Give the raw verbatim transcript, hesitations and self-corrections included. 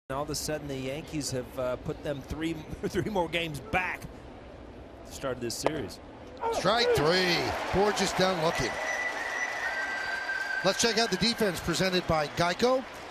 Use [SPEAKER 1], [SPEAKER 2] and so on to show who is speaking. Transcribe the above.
[SPEAKER 1] All of a sudden, the Yankees have uh, put them three three more games back. Started this series.
[SPEAKER 2] Strike three. Bourjos done looking. Let's check out the defense presented by Geico.